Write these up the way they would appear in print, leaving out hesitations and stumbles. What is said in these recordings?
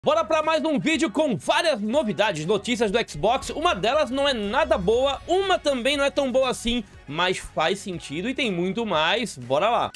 Bora pra mais um vídeo com várias novidades, notícias do Xbox. Uma delas não é nada boa, uma também não é tão boa assim, mas faz sentido e tem muito mais. Bora lá!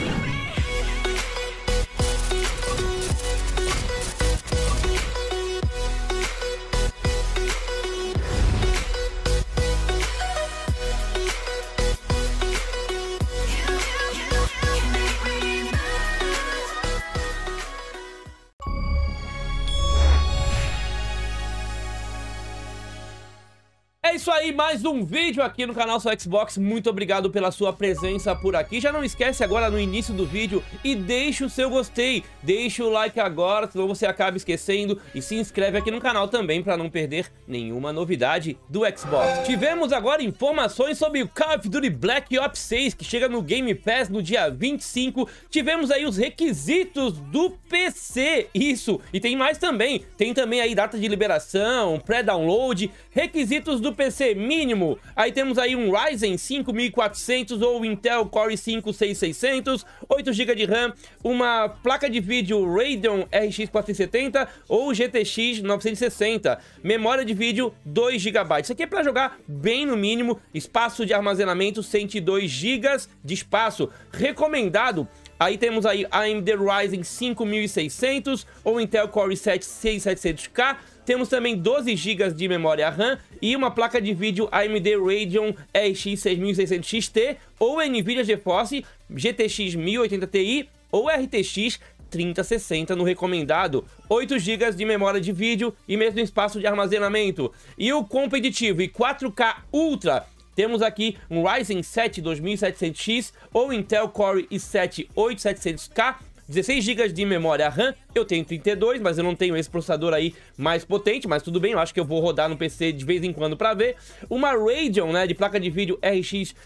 É isso aí, mais um vídeo aqui no canal Só Xbox. Muito obrigado pela sua presença por aqui. Já não esquece agora no início do vídeo e deixa o seu gostei, deixa o like agora, senão você acaba esquecendo, e se inscreve aqui no canal também para não perder nenhuma novidade do Xbox. Tivemos agora informações sobre o Call of Duty Black Ops 6, que chega no Game Pass no dia 25. Tivemos aí os requisitos do PC, isso, e tem mais também. Tem também aí data de liberação, pré-download, requisitos do PC mínimo. Aí temos aí um Ryzen 5400 ou Intel Core i5-6600, 8 GB de RAM, uma placa de vídeo Radeon RX 470 ou GTX 960, memória de vídeo 2 GB. Isso aqui é para jogar bem no mínimo, espaço de armazenamento 102 GB de espaço, recomendado. Aí temos aí AMD Ryzen 5600 ou Intel Core i7-6700K. Temos também 12 GB de memória RAM e uma placa de vídeo AMD Radeon RX 6600 XT ou Nvidia GeForce GTX 1080 Ti ou RTX 3060 no recomendado, 8 GB de memória de vídeo e mesmo espaço de armazenamento. E o competitivo e 4K Ultra, temos aqui um Ryzen 7 2700X ou Intel Core i7 8700K, 16 GB de memória RAM. Eu tenho 32, mas eu não tenho esse processador aí mais potente, mas tudo bem, eu acho que eu vou rodar no PC de vez em quando para ver. Uma Radeon, né, de placa de vídeo RX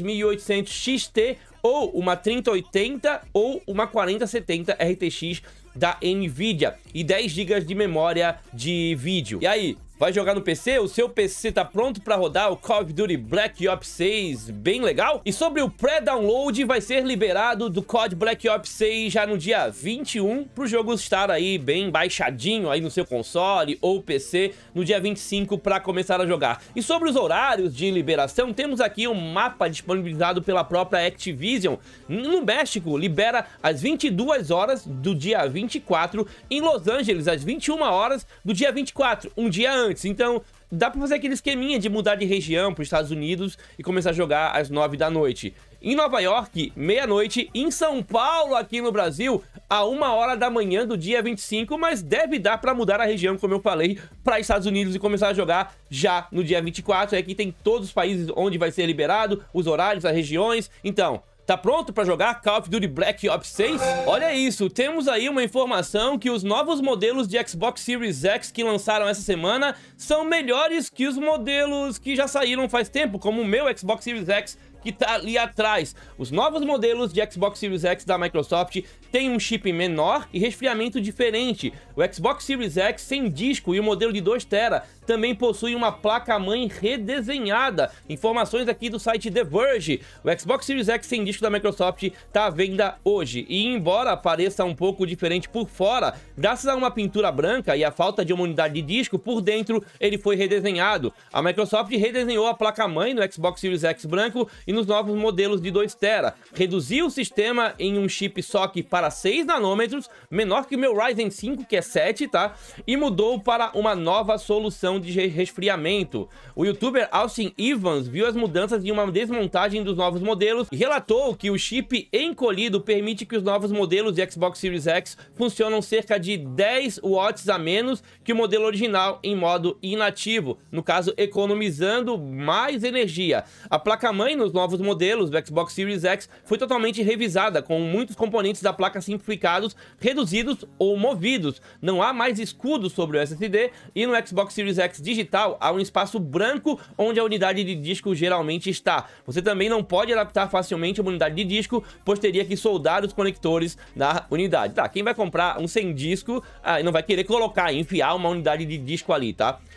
6800 XT ou uma 3080 ou uma 4070 RTX da Nvidia e 10 GB de memória de vídeo. E aí, vai jogar no PC? O seu PC tá pronto para rodar o Call of Duty Black Ops 6 bem legal? E sobre o pré-download, vai ser liberado do COD Black Ops 6 já no dia 21, pro jogo estar aí bem baixadinho aí no seu console ou PC no dia 25 para começar a jogar. E sobre os horários de liberação, temos aqui um mapa disponibilizado pela própria Activision. No México, libera às 22 horas do dia 24, em Los Angeles às 21 horas do dia 24, um dia antes. Então, dá pra fazer aquele esqueminha de mudar de região para os Estados Unidos e começar a jogar às 9 da noite. Em Nova York, meia-noite. Em São Paulo, aqui no Brasil, a 1 hora da manhã do dia 25, mas deve dar pra mudar a região, como eu falei, para Estados Unidos e começar a jogar já no dia 24. Aqui tem todos os países onde vai ser liberado, os horários, as regiões. Então, tá pronto pra jogar Call of Duty Black Ops 6? Olha isso, temos aí uma informação que os novos modelos de Xbox Series X que lançaram essa semana são melhores que os modelos que já saíram faz tempo, como o meu Xbox Series X, que tá ali atrás. Os novos modelos de Xbox Series X da Microsoft têm um chip menor e resfriamento diferente. O Xbox Series X sem disco e o modelo de 2 TB também possui uma placa-mãe redesenhada. Informações aqui do site The Verge. O Xbox Series X sem disco da Microsoft está à venda hoje. E embora pareça um pouco diferente por fora, graças a uma pintura branca e a falta de uma unidade de disco, por dentro ele foi redesenhado. A Microsoft redesenhou a placa-mãe no Xbox Series X branco e nos novos modelos de 2 TB. Reduziu o sistema em um chip SoC para 6 nanômetros, menor que o meu Ryzen 5, que é 7, tá? E mudou para uma nova solução de resfriamento. O youtuber Austin Evans viu as mudanças em uma desmontagem dos novos modelos e relatou que o chip encolhido permite que os novos modelos de Xbox Series X funcionam cerca de 10 watts a menos que o modelo original em modo inativo, no caso economizando mais energia. A placa-mãe nos novos modelos do Xbox Series X foi totalmente revisada, com muitos componentes da placa simplificados, reduzidos ou movidos. Não há mais escudo sobre o SSD e no Xbox Series X digital há um espaço branco onde a unidade de disco geralmente está. Você também não pode adaptar facilmente uma unidade de disco, pois teria que soldar os conectores na unidade. Tá, quem vai comprar um sem disco não vai querer colocar, enfiar uma unidade de disco ali, tá?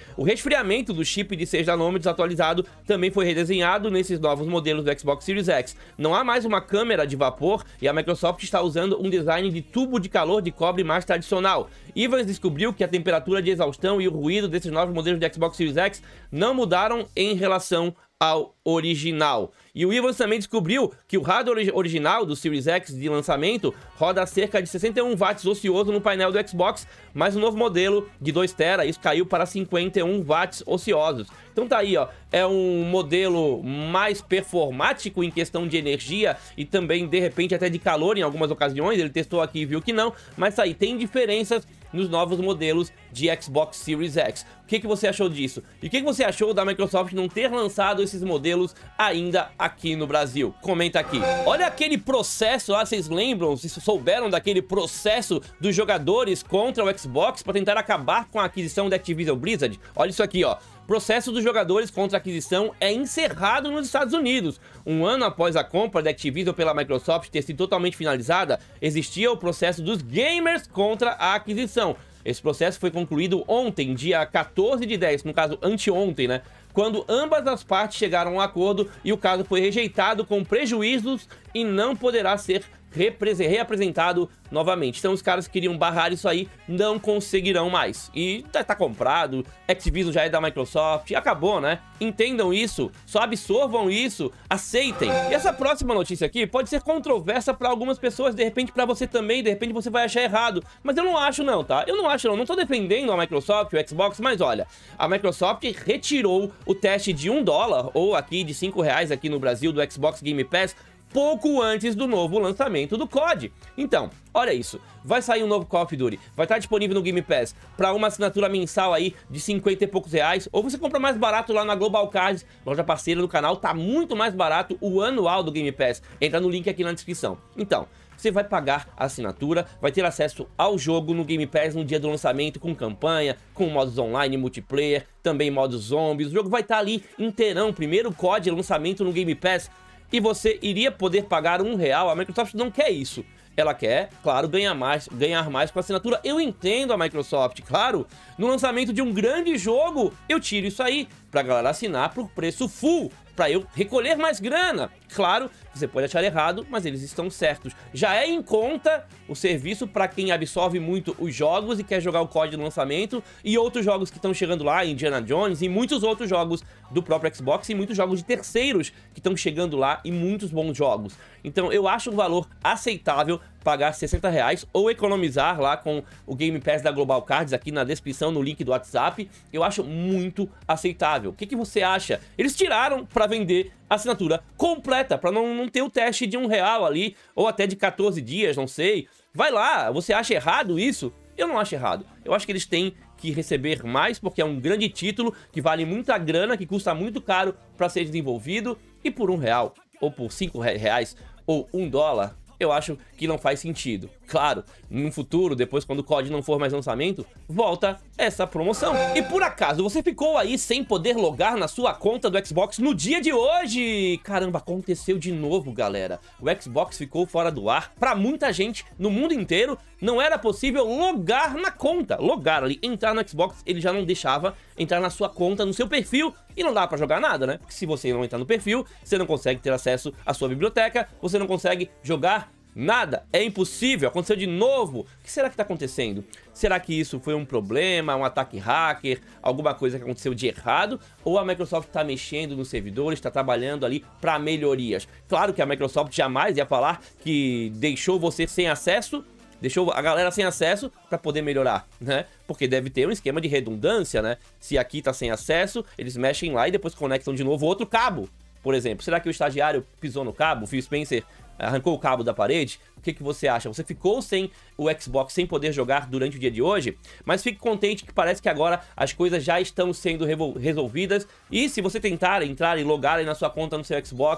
O resfriamento do chip de 6 nanômetros atualizado também foi redesenhado nesses novos modelos do Xbox Series X. Não há mais uma câmera de vapor e a Microsoft está usando um design de tubo de calor de cobre mais tradicional. Evans descobriu que a temperatura de exaustão e o ruído desses novos modelos de Xbox Series X não mudaram em relação ao original. E o Evans também descobriu que o hardware original do Series X de lançamento roda a cerca de 61 watts ocioso no painel do Xbox, mas o novo modelo de 2 TB, isso caiu para 51 watts ociosos. Então tá aí, ó, é um modelo mais performático em questão de energia e também, de repente, até de calor em algumas ocasiões. Ele testou aqui e viu que não, mas tá aí, tem diferenças nos novos modelos de Xbox Series X. O que você achou disso? E o que você achou da Microsoft não ter lançado esses modelos ainda aqui no Brasil? Comenta aqui. Olha aquele processo lá, vocês lembram? Vocês souberam daquele processo dos jogadores contra o Xbox para tentar acabar com a aquisição da Activision Blizzard? Olha isso aqui, ó. O processo dos jogadores contra a aquisição é encerrado nos Estados Unidos. Um ano após a compra da Activision pela Microsoft ter sido totalmente finalizada, existia o processo dos gamers contra a aquisição. Esse processo foi concluído ontem, dia 14 de 10, no caso anteontem, né? Quando ambas as partes chegaram a um acordo e o caso foi rejeitado com prejuízos e não poderá ser reapresentado novamente. Então os caras que queriam barrar isso aí não conseguirão mais. E tá comprado, Activision já é da Microsoft, acabou, né? Entendam isso, só absorvam isso, aceitem. E essa próxima notícia aqui pode ser controversa para algumas pessoas, de repente para você também, de repente você vai achar errado. Mas eu não acho não, tá? Eu não acho não, não tô defendendo a Microsoft, o Xbox, mas olha, a Microsoft retirou o teste de $1, ou aqui de R$5 aqui no Brasil, do Xbox Game Pass, pouco antes do novo lançamento do COD. Então, olha isso, vai sair um novo Call of Duty, vai estar disponível no Game Pass para uma assinatura mensal aí de 50 e poucos reais, ou você compra mais barato lá na Global Cards, loja parceira do canal, tá muito mais barato o anual do Game Pass, entra no link aqui na descrição. Então, você vai pagar a assinatura, vai ter acesso ao jogo no Game Pass no dia do lançamento, com campanha, com modos online, multiplayer, também modos zombies, o jogo vai estar ali inteirão, primeiro COD lançamento no Game Pass, e você iria poder pagar R$1. A Microsoft não quer isso. Ela quer, claro, ganhar mais com a assinatura. Eu entendo a Microsoft, claro. No lançamento de um grande jogo, eu tiro isso aí pra galera assinar por preço full, pra eu recolher mais grana. Claro, você pode achar errado, mas eles estão certos. Já é em conta o serviço para quem absorve muito os jogos e quer jogar o COD no lançamento e outros jogos que estão chegando lá, Indiana Jones e muitos outros jogos do próprio Xbox e muitos jogos de terceiros que estão chegando lá e muitos bons jogos. Então eu acho um valor aceitável pagar R$60 ou economizar lá com o Game Pass da Global Cards aqui na descrição, no link do WhatsApp. Eu acho muito aceitável. O que você acha? Eles tiraram para vender a assinatura completa, para não ter o teste de R$1 ali, ou até de 14 dias, não sei. Vai lá, você acha errado isso? Eu não acho errado. Eu acho que eles têm que receber mais, porque é um grande título que vale muita grana, que custa muito caro para ser desenvolvido, e por R$1, ou por R$5, ou $1, eu acho que não faz sentido. Claro, no futuro, depois quando o COD não for mais lançamento, volta essa promoção. E por acaso, você ficou aí sem poder logar na sua conta do Xbox no dia de hoje? Caramba, aconteceu de novo, galera. O Xbox ficou fora do ar. Pra muita gente, no mundo inteiro, não era possível logar na conta. Logar ali, entrar no Xbox, ele já não deixava entrar na sua conta, no seu perfil. E não dá pra jogar nada, né? Porque se você não entrar no perfil, você não consegue ter acesso à sua biblioteca, você não consegue jogar nada, é impossível, aconteceu de novo. O que será que tá acontecendo? Será que isso foi um problema, um ataque hacker, alguma coisa que aconteceu de errado? Ou a Microsoft tá mexendo nos servidores, tá trabalhando ali para melhorias? Claro que a Microsoft jamais ia falar que deixou você sem acesso, deixou a galera sem acesso para poder melhorar, né? Porque deve ter um esquema de redundância, né? Se aqui tá sem acesso, eles mexem lá e depois conectam de novo outro cabo, por exemplo. Será que o estagiário pisou no cabo, o Phil Spencer arrancou o cabo da parede? O que você acha? Você ficou sem o Xbox, sem poder jogar durante o dia de hoje? Mas fique contente que parece que agora as coisas já estão sendo resolvidas. E se você tentar entrar e logar aí na sua conta no seu Xbox,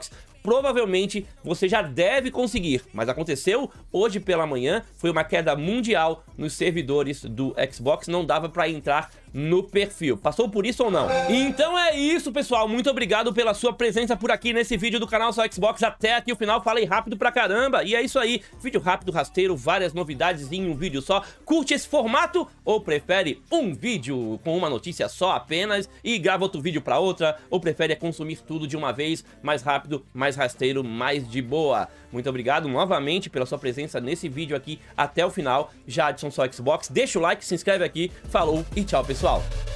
provavelmente você já deve conseguir, mas aconteceu hoje pela manhã, foi uma queda mundial nos servidores do Xbox, não dava pra entrar no perfil. Passou por isso ou não? Então é isso, pessoal. Muito obrigado pela sua presença por aqui nesse vídeo do canal Só Xbox. Até aqui o final, falei rápido pra caramba. E é isso aí, vídeo rápido, rasteiro, várias novidades em um vídeo só. Curte esse formato ou prefere um vídeo com uma notícia só apenas e grava outro vídeo pra outra? Ou prefere consumir tudo de uma vez, mais rápido, mais rasteiro, mais de boa? Muito obrigado novamente pela sua presença nesse vídeo aqui até o final. Jadson Só Xbox, deixa o like, se inscreve aqui, falou e tchau, pessoal.